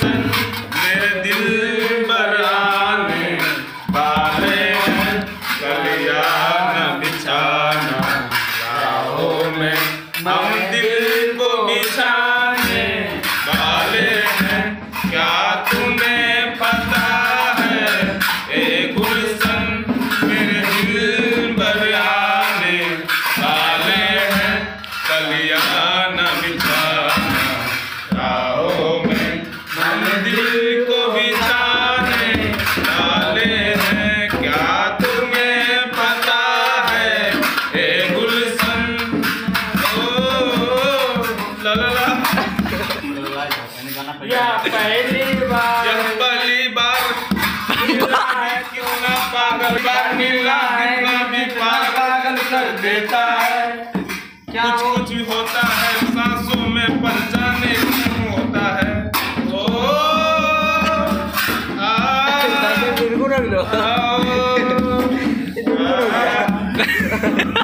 मेरे दिल बराने वाले हैं, कलिया न बिछाना राहों में, हम दिल को बिछाने वाले हैं। क्या तुम्हें पता है ए गुलशन, मेरे दिल बराने वाले हैं, कलिया न बिछाना राहों में, हम दिल को बिछाने वाले हैं। क्या तुम्हें पता है ए गुलशन, ओ ला ला ला, यह पहली बार क्यों ना पागल बार मिला है, ना भी पागल कर देता है। कुछ कुछ होता है सांसों में, पर जाने क्यों होता है। ओ रख लो।